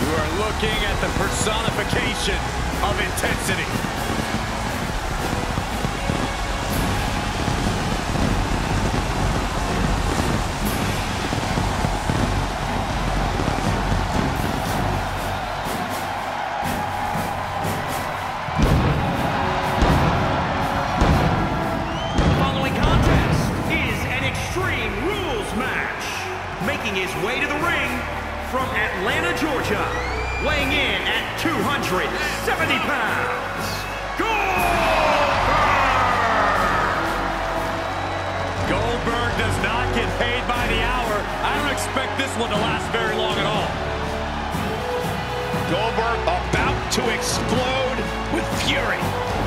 You are looking at the personification of intensity. Making his way to the ring from Atlanta, Georgia, weighing in at 270 pounds, Goldberg! Goldberg does not get paid by the hour. I don't expect this one to last very long at all. Goldberg about to explode with fury.